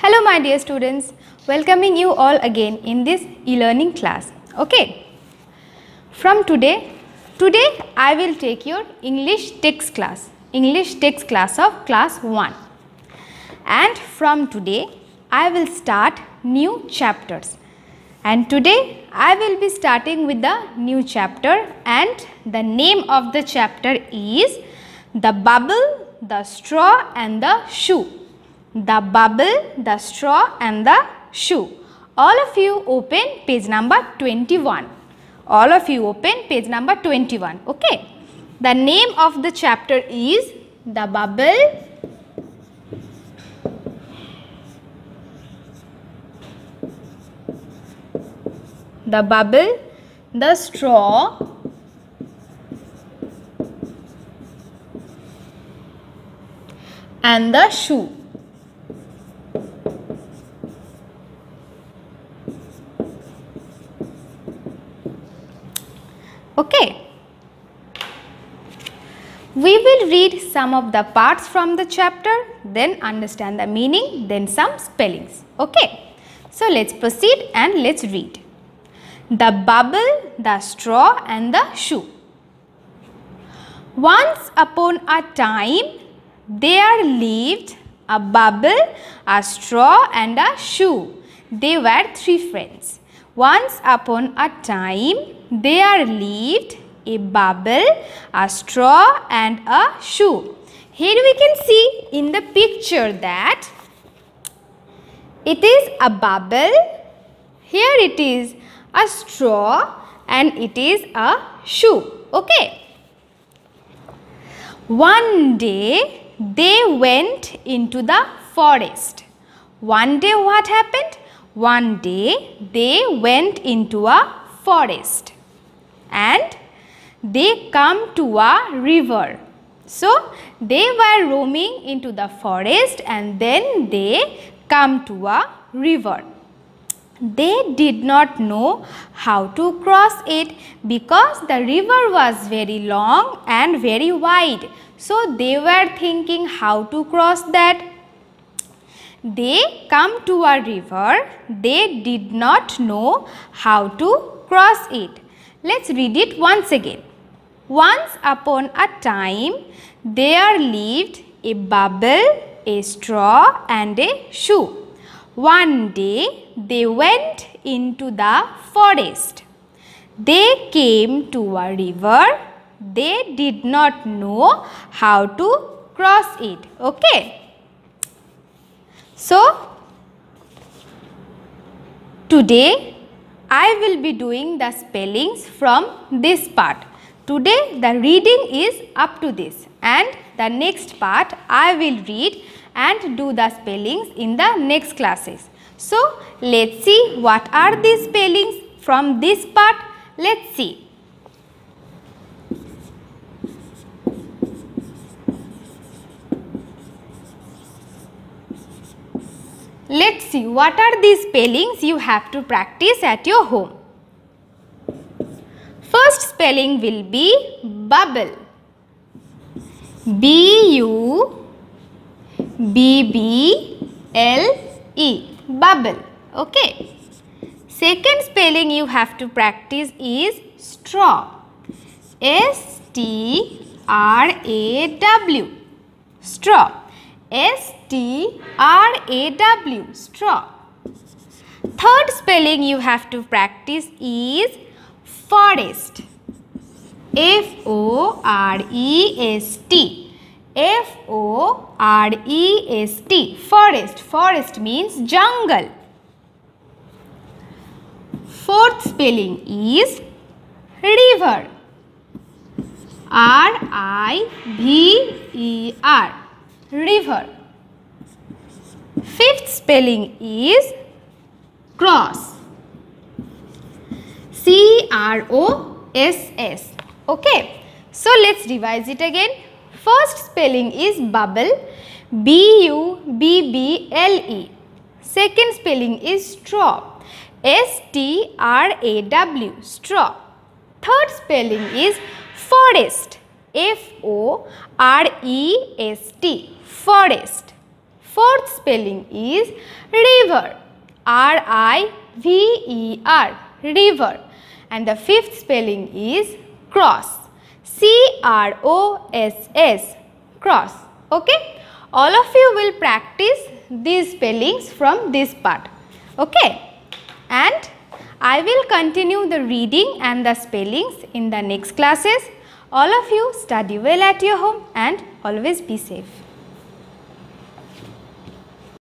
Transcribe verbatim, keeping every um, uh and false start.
Hello my dear students, welcoming you all again in this e-learning class. Okay. From today, today I will take your English text class, English text class of class one. And from today I will start new chapters. And today I will be starting with the new chapter, and the name of the chapter is The Bubble, the Straw and the Shoe. The bubble, the straw and the shoe. All of you open page number twenty-one. All of you open page number twenty-one. Okay. The name of the chapter is The Bubble, The Bubble, the Straw and the Shoe. Okay. We will read some of the parts from the chapter, then understand the meaning, then some spellings. Okay. So, let us proceed and let us read. The bubble, the straw and the shoe. Once upon a time, there lived a bubble, a straw and a shoe. They were three friends. Once upon a time, there lived a bubble, a straw and a shoe. Here we can see in the picture that it is a bubble, here it is a straw and it is a shoe. Okay. One day they went into the forest. One day what happened? One day they went into a forest and they come to a river. So, they were roaming into the forest and then they come to a river. They did not know how to cross it because the river was very long and very wide. So, they were thinking how to cross that. They come to a river, they did not know how to cross it. Let us read it once again. Once upon a time, there lived a bubble, a straw and a shoe. One day, they went into the forest. They came to a river, they did not know how to cross it. Okay. So, today I will be doing the spellings from this part. Today the reading is up to this, and the next part I will read and do the spellings in the next classes. So, let us see what are these spellings from this part. Let us see. Let us see what are these spellings you have to practice at your home. First spelling will be bubble. B U B B L E. Bubble. Okay. Second spelling you have to practice is straw. S T R A W. Straw. S T R A W, straw. Third spelling you have to practice is forest. F O R E S T. F O R E S T. Forest. Forest means jungle. Fourth spelling is river. R I V E R. River. Fifth spelling is cross. C R O S S. Okay. So, let us revise it again. First spelling is bubble. B U B B L E. Second spelling is straw. S T R A W. Straw. Third spelling is forest. F O R E S T. Forest. Fourth spelling is river. R I V E R, river. And the fifth spelling is cross. C R O S S, cross. Okay. All of you will practice these spellings from this part. Okay. And I will continue the reading and the spellings in the next classes. All of you study well at your home and always be safe.